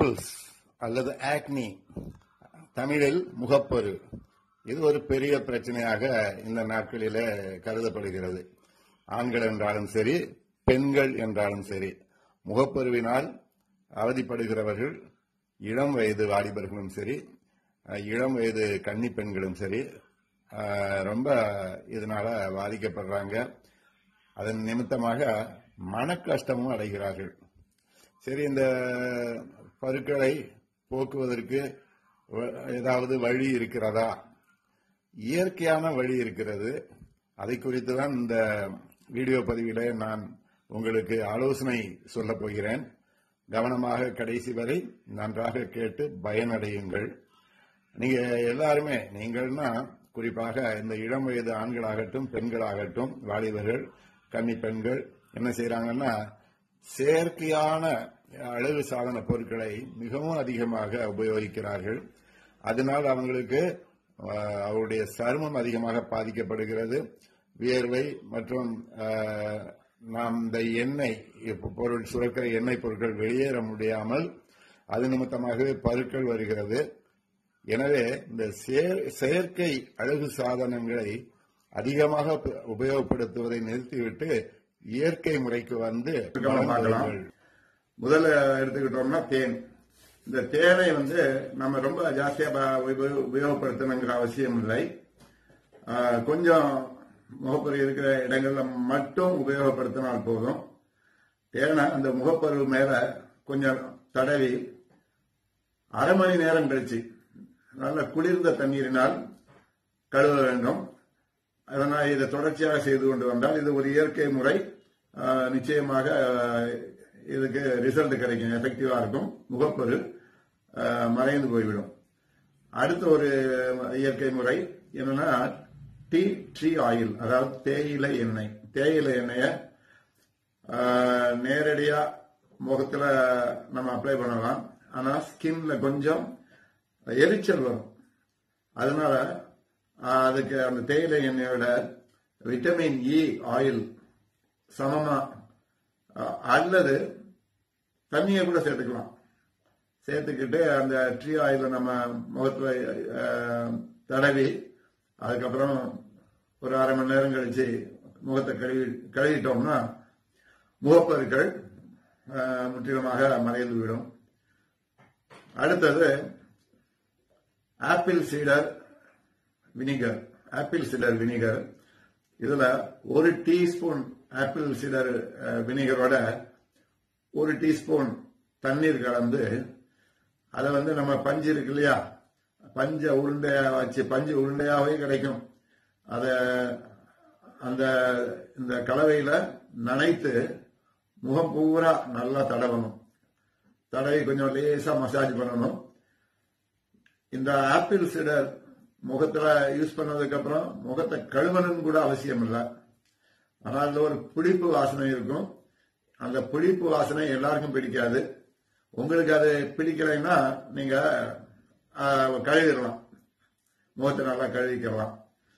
Pimples அல்லது ஆக்னி, தமிழில் முகப்பரு, இது ஒரு பெரிய பிரச்சனையாக இந்த நாட்களிலே கருதப்படுகிறது. ஆண்கள் என்றாலும் சரி, பெண்கள் என்றாலும் சரி, முகப்பருவினால் அவதிப்படுகிறவர்கள் இளம் வயது வாலிபர்களும் சரி, இளம் வயது கன்னி பெண்களும் சரி, ரொம்ப இதனால பாதிக்கப்படுறாங்க. அதன் நிமித்தமாக மன கஷ்டமும் அடைகிறார்கள். சரி, இந்த பருக்களை போக்குவதற்கு ஏதாவது வழி இருக்கிறதா? இயற்கையான வழி இருக்கிறது. அதை குறித்து தான் இந்த வீடியோ பதிவிலே நான் உங்களுக்கு ஆலோசனை சொல்ல போகிறேன். கவனமாக கடைசி வரை நன்றாக கேட்டு பயனடையுங்கள். நீங்க எல்லாருமே, நீங்கள்னா குறிப்பாக இந்த இளம் வயது ஆண்களாகட்டும் பெண்களாகட்டும், வாலிபர்கள் கன்னி பெண்கள் என்ன செய்யறாங்கன்னா, செயற்கையான அழகு சாதன பொருட்களை மிகவும் அதிகமாக உபயோகிக்கிறார்கள். அதனால் அவங்களுக்கு அவருடைய சருமம் அதிகமாக பாதிக்கப்படுகிறது. வியர்வை மற்றும் நாம் இந்த எண்ணெய் பொருள், சுரக்கிற எண்ணெய் பொருட்கள் வெளியேற முடியாமல் அது நிமித்தமாகவே பருக்கள் வருகிறது. எனவே இந்த செயற்கை அழகு சாதனங்களை அதிகமாக உபயோகப்படுத்துவதை நிறுத்திவிட்டு இயற்கை முறைக்கு வந்து முதல்ல எடுத்துக்கிட்டோம்னா தேன். இந்த தேனை நம்ம ரொம்ப ஜாஸ்தியா உபயோகப்படுத்தணுங்கிற அவசியம் இல்லை. கொஞ்சம் முகப்பரு இருக்கிற இடங்கள்ல மட்டும் உபயோகப்படுத்தினால் போதும். தேனை அந்த முகப்பரு மேல கொஞ்சம் தடவி அரை மணி நேரம் கழிச்சு நல்ல குளிர்ந்த தண்ணீரினால் கழுவ வேண்டும். அதனால் இதை தொடர்ச்சியாக செய்து கொண்டு வந்தால் இது ஒரு இயற்கை முறை. நிச்சயமாக இதுக்கு ரிசல்ட் கிடைக்கும், எஃபெக்டிவா இருக்கும். முகப்பரு மறைந்து போய்விடும். அடுத்த ஒரு இயற்கை முறை என்னன்னா டீ ட்ரீ ஆயில், அதாவது தேயிலை எண்ணெய். தேயிலை எண்ணெய நேரடியா முகத்துல நம்ம அப்ளை பண்ணலாம். ஆனா ஸ்கின்ல கொஞ்சம் எரிச்சல் வரும். அதனால அதுக்கு அந்த தேயிலை எண்ணெயோட விட்டமின் இ ஆயில் சமமா அல்லது தண்ணியை கூட சேர்த்துக்கலாம். சேர்த்துக்கிட்டு அந்த ட்ரீ ஆயில நம்ம முகத்துல தடவி அதுக்கப்புறம் ஒரு அரை மணி நேரம் கழிச்சு முகத்தை கழுவிட்டோம்னா முகப்பருக்கள் முற்றிலுமாக மறைந்து விடும். அடுத்தது ஆப்பிள் சீடர் வினிகர். ஆப்பிள் சீடர் வினிகர், இதுல ஒரு டீஸ்பூன் ஆப்பிள் சீடர் வினிகரோட ஒரு டீஸ்பூன் தண்ணீர் கலந்து அதை நம்ம பஞ்சு இருக்கு இல்லையா, பஞ்ச உருண்டையா வச்சு, பஞ்சு உருண்டையாவே கிடைக்கும். அத அந்த இந்த கலவையில நனைத்து முகம் பூரா நல்லா தடவணும். தடவி கொஞ்சம் லேசா மசாஜ் பண்ணணும். இந்த ஆப்பிள் சீடர் முகத்துல யூஸ் பண்ணதுக்கு அப்புறம் முகத்தை கழுவணும்னு கூட அவசியம் இல்லை. ஆனால் அதுல ஒரு புளிப்பு வாசனை இருக்கும். அந்த புளிப்பு வாசனை எல்லாருக்கும் பிடிக்காது. உங்களுக்கு அது பிடிக்கலைன்னா நீங்க கழுவிடலாம், முகத்தை நல்லா கழுவிக்கலாம்.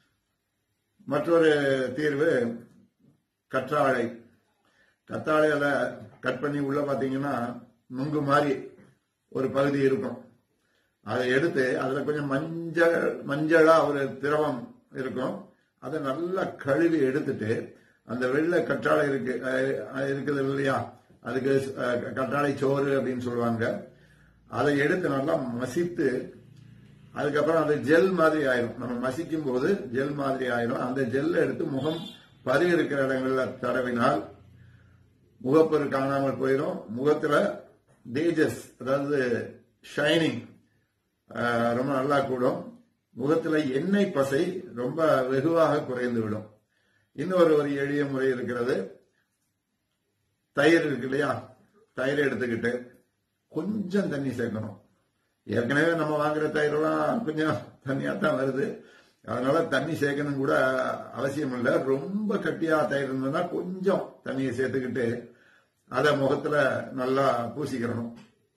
மற்றொரு தீர்வு கற்றாழை. கற்றாழையில கட் பண்ணி உள்ள பாத்தீங்கன்னா நுங்கு மாதிரி ஒரு பகுதி இருக்கும். அதை எடுத்து அதுல கொஞ்சம் மஞ்சளா ஒரு திரவம் இருக்கும். அதை நல்லா கழுவி எடுத்துட்டு அந்த வெள்ளை கற்றாழை இருக்குது இல்லையா, அதுக்கு கற்றாழை சோறு அப்படின்னு சொல்லுவாங்க. அதை எடுத்து நல்லா மசித்து அதுக்கப்புறம் அந்த ஜெல் மாதிரி ஆயிரும். நம்ம மசிக்கும் போது ஜெல் மாதிரி ஆயிரும். அந்த ஜெல்லை எடுத்து முகம் பரு இருக்கிற இடங்கள்ல தடவினால் முகப்பரு காணாமல் போயிடும். முகத்துல தேஜஸ், அதாவது ஷைனிங் ரொம்ப நல்லா கூடும். முகத்துல எண்ணெய் பசை ரொம்ப வெகுவாக குறைந்து விடும். இன்னொரு எளிய முறை இருக்கிறது. தயிர் இருக்கு இல்லையா, தயிரை எடுத்துக்கிட்டு கொஞ்சம் தண்ணி சேர்க்கணும். ஏற்கனவே நம்ம வாங்குற தயிரெல்லாம் கொஞ்சம் தண்ணியா தான் வருது. அதனால தண்ணி சேர்க்கணும் கூட அவசியம் இல்லை. ரொம்ப கட்டியா தயிர் இருந்ததுன்னா கொஞ்சம் தண்ணியை சேர்த்துக்கிட்டு அதை முகத்துல நல்லா பூசிக்கிறணும்.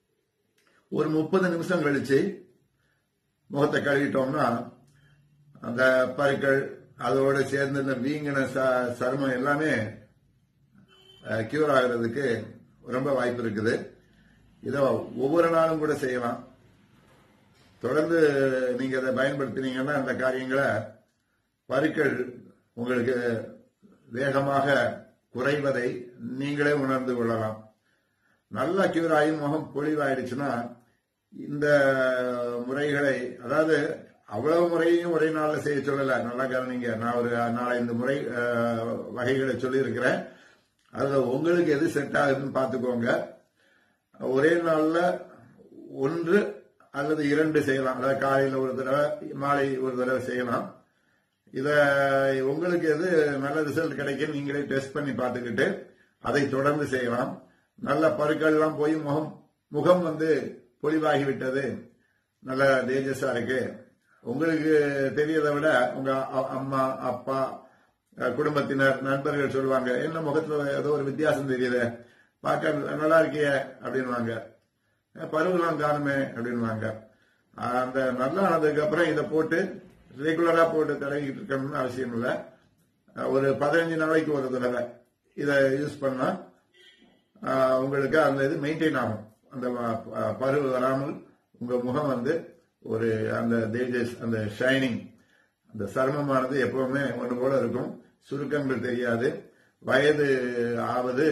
ஒரு 30 நிமிஷம் கழிச்சு முகத்தை கழுவிட்டோம்னா அந்த பருக்கள் அதோட சேர்ந்து இந்த வீங்கின சருமம் எல்லாமே கியூர் ஆகிறதுக்கு ரொம்ப வாய்ப்பு இருக்குது. இதை ஒவ்வொரு நாளும் கூட செய்யலாம். தொடர்ந்து நீங்க அதை பயன்படுத்தினீங்கன்னா இந்த காரியங்களை பருக்கள் உங்களுக்கு வேகமாக குறைவதை நீங்களே உணர்ந்து கொள்ளலாம். நல்லா கியூர் ஆகி முகம் பொலிவாயிடுச்சுன்னா இந்த முறைகளை, அதாவது அவ்வளவு முறையும் ஒரே நாள்ல செய்ய சொல்லல, நல்லா கவனிங்க. நான் ஒரு 4-5 முறை வகைகளை சொல்லி இருக்கிறேன். அதுல உங்களுக்கு எது செட் ஆகுதுன்னு பாத்துக்கோங்க. ஒரே நாள்ல 1 அல்லது 2 செய்யலாம். அதாவது காலையில ஒரு தடவை, மாலை ஒரு தடவை செய்யலாம். இத உங்களுக்கு எது நல்ல ரிசல்ட் கிடைக்கும் நீங்களே டெஸ்ட் பண்ணி பார்த்துக்கிட்டு அதை தொடர்ந்து செய்யலாம். நல்ல பருக்கள் எல்லாம் போய் முகம் பொலிவாகிவிட்டது, நல்ல தேஜஸா இருக்கு. உங்களுக்கு தெரியதை விட உங்க அம்மா, அப்பா, குடும்பத்தினர், நண்பர்கள் சொல்லுவாங்க, என்ன முகத்துல ஏதோ ஒரு வித்தியாசம் தெரியுது, பார்க்க நல்லா இருக்கிய அப்படின்வாங்க, பருவெல்லாம் காணுமே அப்படின்வாங்க. அந்த நல்லா ஆனதுக்கு அப்புறம் இதை போட்டு ரெகுலரா போட்டு தடவிக்கிட்டு இருக்கணும்னு அவசியம் இல்லை. ஒரு 15 நாளைக்கு ஒரு தடவை இதை யூஸ் பண்ணா உங்களுக்கு அந்த இது மெயின்டைன் ஆகும். அந்த பருவு வராமல் உங்க முகம் ஒரு அந்த தேஜஸ், அந்த ஷைனிங், அந்த சருமமானது எப்பவுமே ஒன்று போல இருக்கும். சுருக்கங்கள் தெரியாது. வயது ஆவது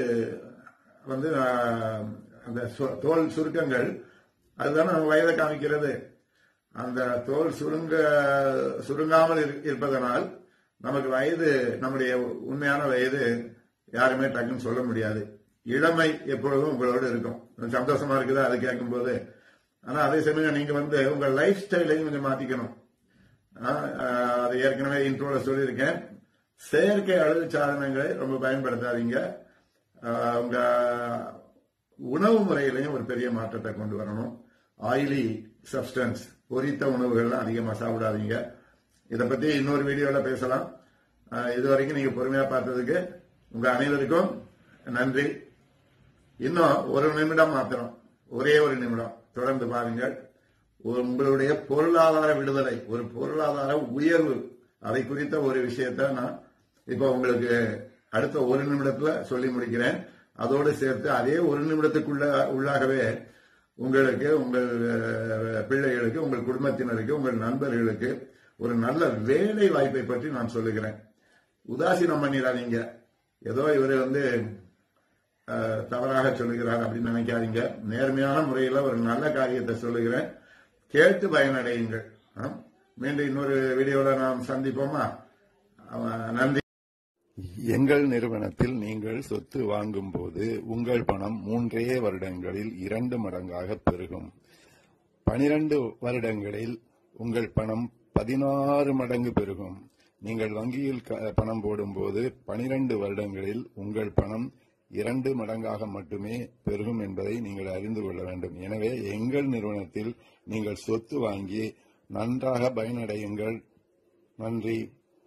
அந்த தோல் சுருக்கங்கள் அதுதானே நம்ம வயதை காமிக்கிறது. அந்த தோல் சுருங்காமல் இருப்பதனால் நமக்கு வயது, நம்முடைய உண்மையான வயது யாருமே டக்குன்னு சொல்ல முடியாது. இளமை எப்பொழுதும் உங்களோடு இருக்கும். சந்தோஷமா இருக்குதா அதை கேட்கும் போது. ஆனா அதே சமயம் நீங்க உங்க லைஃப் ஸ்டைலையும் கொஞ்சம் மாத்திக்கணும். அதை ஏற்கனவே இன்ட்ரோல சொல்லியிருக்கேன். செயற்கை அழகு சாதனங்களை ரொம்ப பயன்படுத்தாதீங்க. உங்க உணவு முறையிலையும் ஒரு பெரிய மாற்றத்தை கொண்டு வரணும். ஆயிலி சப்ஸ்டன்ஸ், பொரித்த உணவுகள்லாம் அதிகமா சாப்பிடாதீங்க. இதை பத்தி இன்னொரு வீடியோல பேசலாம். இதுவரைக்கும் நீங்க பொறுமையா பார்த்ததுக்கு உங்க அனைவருக்கும் நன்றி. இன்னும் ஒரு நிமிடம் மாத்திரம், ஒரே ஒரு நிமிடம் தொடர்ந்து பாருங்கள். உங்களுடைய பொருளாதார விடுதலை, ஒரு பொருளாதார உயர்வு, அதை குறித்த ஒரு விஷயத்த நான் இப்ப உங்களுக்கு அடுத்த ஒரு நிமிடத்துல சொல்லி முடிக்கிறேன். அதோடு சேர்த்து அதே ஒரு நிமிடத்துக்குள்ளாகவே உங்களுக்கு, உங்கள் பிள்ளைகளுக்கு, உங்கள் குடும்பத்தினருக்கு, உங்கள் நண்பர்களுக்கு ஒரு நல்ல வேலை வாய்ப்பை பற்றி நான் சொல்லுகிறேன். உதாசீனம் பண்ணிடாதீங்க. ஏதோ இவர் தவறாக சொல்லுகிறார் அப்படின்னு நினைக்காதீங்க. நேர்மையான முறையில் ஒரு நல்ல காரியத்தை சொல்லுகிறேன். கேட்டு பயனடையுங்கள். மீண்டும் இன்னொரு வீடியோவில் நாம் சந்திப்போமா? நன்றி. எங்கள் நிறுவனத்தில் நீங்கள் சொத்து வாங்கும் போது உங்கள் பணம் 3 வருடங்களில் 2 மடங்காக பெருகும். 12 வருடங்களில் உங்கள் பணம் 16 மடங்கு பெருகும். நீங்கள் வங்கியில் பணம் போடும்போது 12 வருடங்களில் உங்கள் பணம் 2 மடங்காக மட்டுமே பெருகும் என்பதை நீங்கள் அறிந்து கொள்ள வேண்டும். எனவே எங்கள் நிறுவனத்தில் நீங்கள் சொத்து வாங்கி நன்றாக பயனடையுங்கள். நன்றி.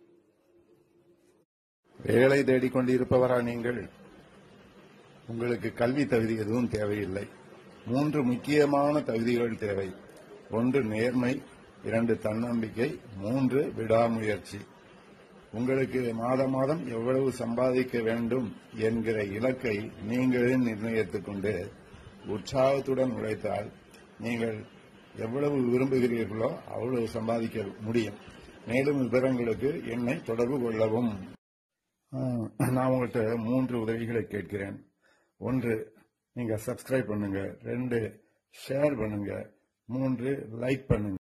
வேலை தேடிக்கொண்டிருப்பவரா நீங்கள்? உங்களுக்கு கல்வி தகுதி எதுவும் தேவையில்லை. 3 முக்கியமான தகுதிகள் தேவை. 1 நேர்மை, 2 தன்னம்பிக்கை, 3 விடாமுயற்சி. உங்களுக்கு மாதம் எவ்வளவு சம்பாதிக்க வேண்டும் என்கிற இலக்கை நீங்களே நிர்ணயித்துக் கொண்டு உற்சாகத்துடன் உழைத்தால் நீங்கள் எவ்வளவு விரும்புகிறீர்களோ அவ்வளவு சம்பாதிக்க முடியும். மேலும் விவரங்களுக்கு என்னை தொடர்பு கொள்ளவும். நான் உங்கள்கிட்ட 3 உதவிகளை கேட்கிறேன். 1, நீங்க சப்ஸ்கிரைப் பண்ணுங்க. 2, ஷேர் பண்ணுங்க. 3, லைக் பண்ணுங்க.